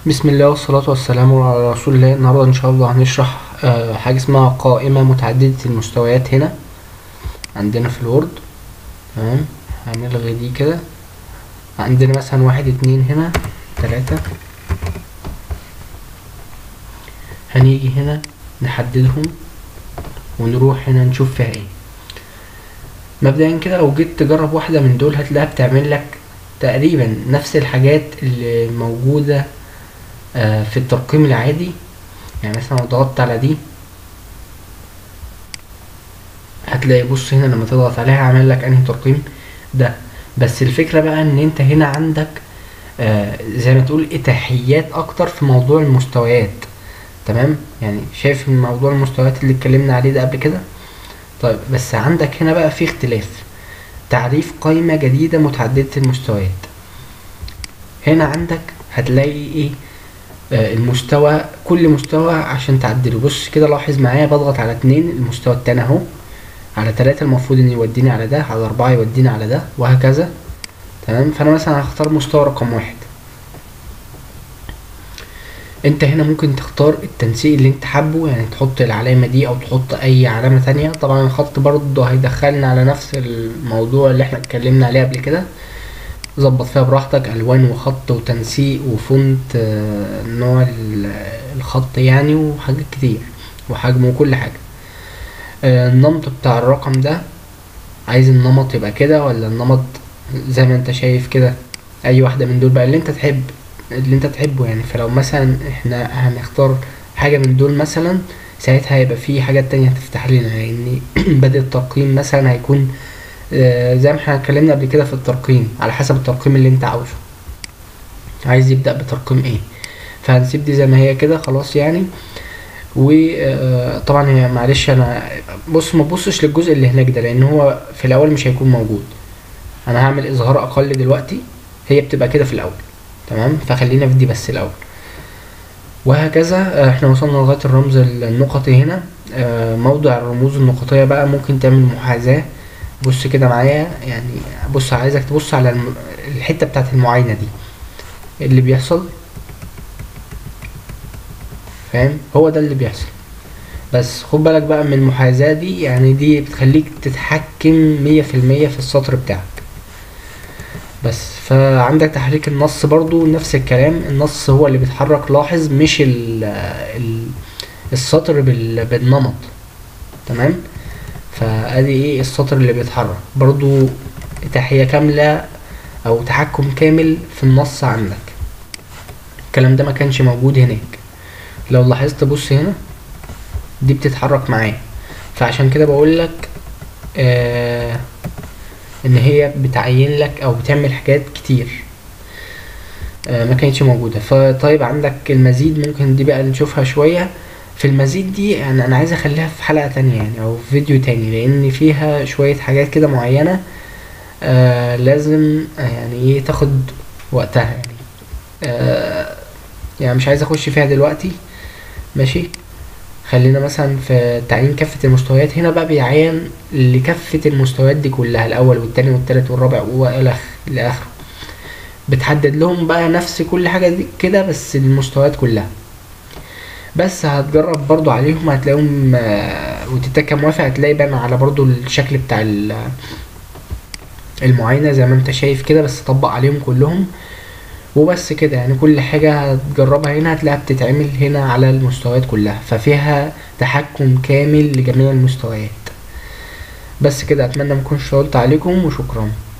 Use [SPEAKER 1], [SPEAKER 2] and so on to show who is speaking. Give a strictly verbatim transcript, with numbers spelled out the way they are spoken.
[SPEAKER 1] بسم الله والصلاة والسلام على رسول الله. النهاردة إن شاء الله هنشرح آه، حاجة اسمها قائمة متعددة المستويات. هنا عندنا في الوورد، تمام، هنلغي دي كده. عندنا مثلا واحد اتنين هنا تلاتة، هنيجي هنا نحددهم ونروح هنا نشوف فيها ايه. مبدئيا كده لو جيت تجرب واحدة من دول هتلاقيها بتعمل لك تقريبا نفس الحاجات اللي موجودة في الترقيم العادي. يعني مثلا لو ضغطت على دي هتلاقي، بص هنا لما تضغط عليها عمل لك انهي ترقيم ده. بس الفكرة بقى ان انت هنا عندك آه زي ما تقول اتاحيات اكتر في موضوع المستويات. تمام، يعني شايف من موضوع المستويات اللي اتكلمنا عليه ده قبل كده. طيب بس عندك هنا بقى في اختلاف، تعريف قائمة جديدة متعددة المستويات. هنا عندك هتلاقي ايه؟ المستوى، كل مستوى عشان تعدله. بص كده لاحظ معايا، بضغط على اتنين المستوى التاني اهو، على تلاتة المفروض ان يوديني على ده، على اربعة يوديني على ده، وهكذا. تمام، فانا مثلا هختار مستوى رقم واحد. انت هنا ممكن تختار التنسيق اللي انت حابه، يعني تحط العلامة دي او تحط اي علامة تانية. طبعا الخط برضه هيدخلنا على نفس الموضوع اللي احنا اتكلمنا عليه قبل كده. ظبط فيها براحتك، الوان وخط وتنسيق وفونت، نوع الخط يعني، وحاجات كتير، وحجمه وكل حاجة. النمط بتاع الرقم ده، عايز النمط يبقى كده ولا النمط زي ما انت شايف كده. اي واحدة من دول بقى اللي انت تحب، اللي انت تحبه يعني. فلو مثلا احنا هنختار حاجة من دول مثلا، ساعتها هيبقى في حاجات تانية هتفتح لنا، يعني بدء الترقيم مثلا هيكون زي ما احنا اتكلمنا قبل كده في الترقيم، على حسب الترقيم اللي انت عاوزه، عايز يبدأ بترقيم ايه. فهنسيب دي زي ما هي كده خلاص يعني. وطبعا هي معلش انا بص ما تبصش للجزء اللي هناك ده، لان هو في الاول مش هيكون موجود. انا هعمل اظهار اقل دلوقتي، هي بتبقى كده في الاول. تمام، فخلينا في دي بس الاول، وهكذا. احنا وصلنا لغاية الرمز النقطي هنا. موضع الرموز النقطية بقى ممكن تعمل محاذاة. بص كده معايا، يعني بص، عايزك تبص على الحتة بتاعت المعاينة دي اللي بيحصل، فاهم؟ هو ده اللي بيحصل. بس خد بالك بقى من المحاذاة دي، يعني دي بتخليك تتحكم مية في المية في السطر بتاعك. بس فعندك تحريك النص برضو نفس الكلام، النص هو اللي بيتحرك، لاحظ مش ال ال السطر بالنمط. تمام، فادي ايه السطر اللي بيتحرك برضو. تحية كاملة او تحكم كامل في النص عندك. الكلام ده ما كانش موجود هناك. لو لاحظت بص هنا دي بتتحرك معايا، فعشان كده بقول لك آه ان هي بتعين لك او بتعمل حاجات كتير آه ما كانتش موجودة. فطيب عندك المزيد، ممكن دي بقى نشوفها شوية. في المزيد دي يعني انا عايز اخليها في حلقة تانية يعني، او في فيديو تاني، لان فيها شوية حاجات كده معينة آه لازم آه يعني ايه تاخد وقتها يعني. آه يعني مش عايز اخش فيها دلوقتي، ماشي. خلينا مثلا في تعيين كافة المستويات. هنا بقى بيعين لكافة المستويات دي كلها، الاول والتاني والتالت والرابع والى اخره. بتحدد لهم بقى نفس كل حاجة دي كده، بس المستويات كلها. بس هتجرب برضو عليهم هتلاقيهم آه وتتك موافق، هتلاقي بقى على برضو الشكل بتاع المعاينة زي ما انت شايف كده، بس طبق عليهم كلهم وبس كده. يعني كل حاجة هتجربها هنا هتلاقيها بتتعمل هنا على المستويات كلها، ففيها تحكم كامل لجميع المستويات. بس كده، اتمنى مكونش طولت عليكم، وشكرا.